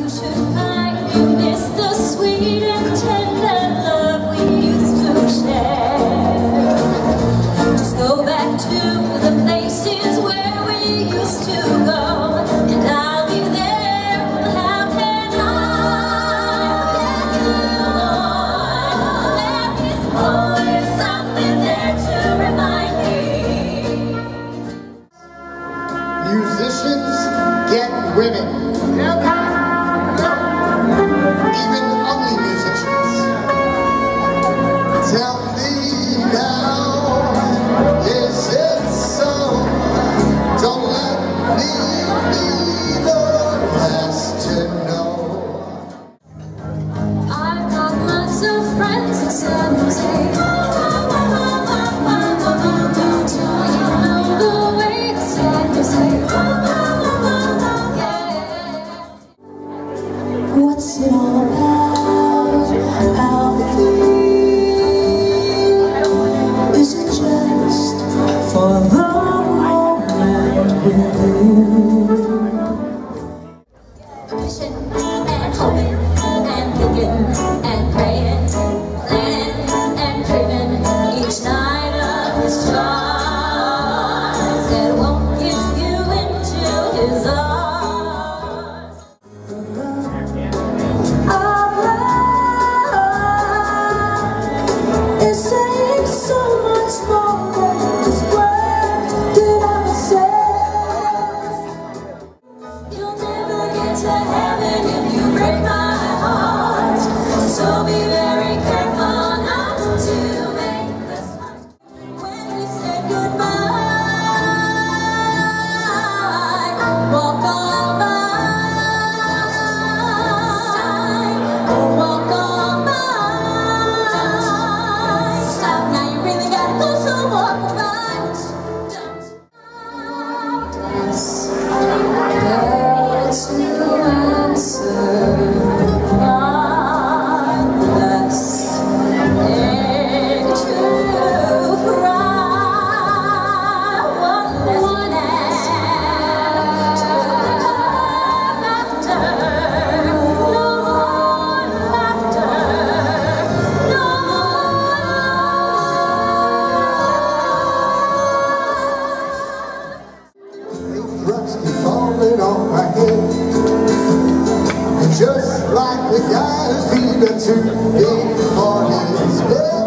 Musicians get women. Even ugly musicians. Tell me now, is it so? Don't let me be the last to know. I've got lots of friends in San Jose. What's it all about? Alfie? Is it just for the moment with you? Wishing and hoping and thinking and praying, planning and dreaming each night of his stars that won't get you into his arms. On my head, just like the guy's feet are too big for his bed.